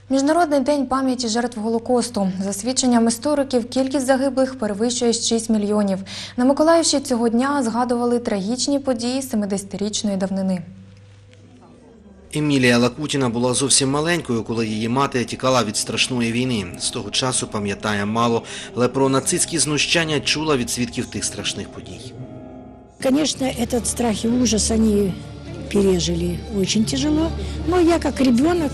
Міжнародний день пам'яті жертв Голокосту. За свідченням істориків, кількість загиблих перевищує 6 мільйонів. На Миколаївщині цього дня згадували трагічні події 70-річної давнини. Емілія Лакутіна була зовсім маленькою, коли її мати тікала від страшної війни. З того часу пам'ятає мало, але про нацистські знущання чула від свідків тих страшних подій. Конечно, этот страх и ужас они пережили очень тяжело, но я как ребенок,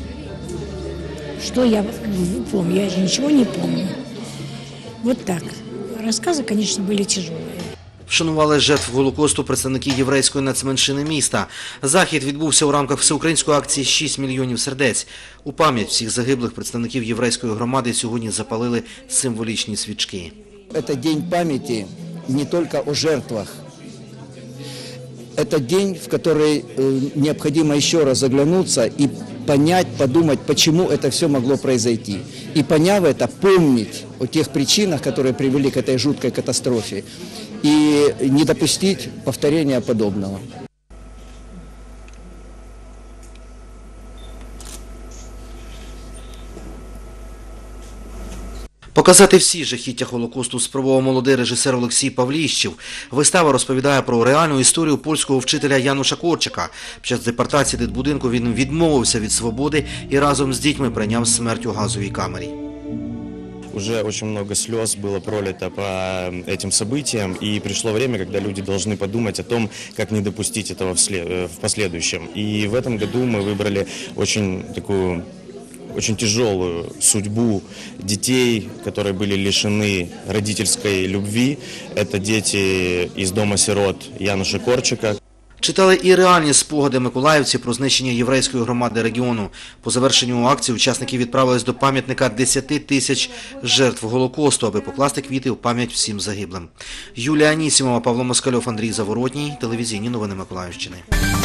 что я помню, я ничего не помню. Вот так. Рассказы, конечно, были тяжелые. Вшанували жертв Голокосту представники єврейської нацменшини міста. Захід відбувся у рамках всеукраїнської акції «6 мільйонів сердець». У пам'ять всіх загиблих представників єврейської громади сьогодні запалили символічні свічки. Это день памяти не только о жертвах. Это день, в который необходимо еще раз оглянуться и понять, подумать, почему это все могло произойти. И поняв это, помнить о тех причинах, которые привели к этой жуткой катастрофе. И не допустить повторения подобного. Показати всі жахіття Голокосту спробував молодий режисер Олексій Павліщів. Вистава розповідає про реальну історію польського вчителя Януша Корчика. Під час депортації дитбудинку він відмовився від свободи і разом з дітьми прийняв смерть у газовій камері. Уже очень много слез было пролито по этим событиям, и пришло время, когда люди должны подумать о том, как не допустить этого в последующем. И в этом году мы выбрали очень тяжелую судьбу детей, которые были лишены родительской любви. Это дети из дома-сирот Януша Корчика. Читали і реальні спогади миколаївців про знищення єврейської громади регіону. По завершенню акції учасники відправились до пам'ятника 10 тисяч жертв Голокосту, аби покласти квіти в пам'ять всім загиблим. Юлія Анісімова, Павло Москальов, Андрій Заворотній. Телевізійні новини Миколаївщини.